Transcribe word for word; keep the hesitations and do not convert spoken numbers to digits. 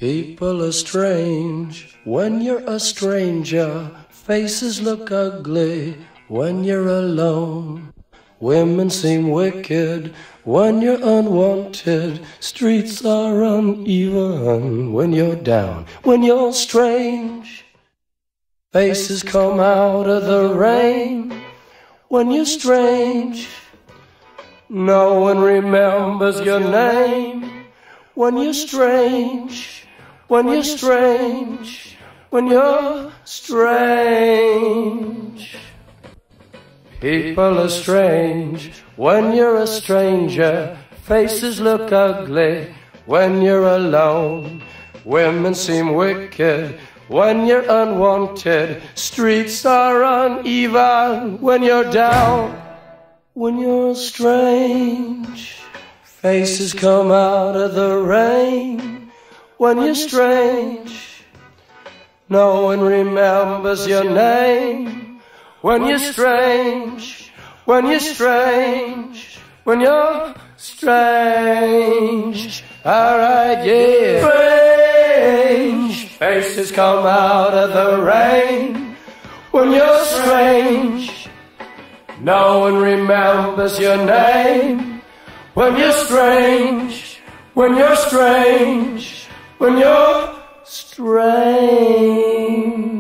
People are strange when you're a stranger. Faces look ugly when you're alone. Women seem wicked when you're unwanted. Streets are uneven when you're down, when you're strange. Faces come out of the rain when you're strange. No one remembers your name when you're strange. When you're strange, when you're strange. People are strange when you're a stranger. Faces look ugly when you're alone. Women seem wicked when you're unwanted. Streets are uneven when you're down, when you're strange. Faces come out of the rain when you're strange. No one remembers your name when you're strange. When you're strange, when you're strange. Alright, yeah. Strange. Faces come out of the rain when you're strange. No one remembers your name when you're strange. When you're strange, when you're strange.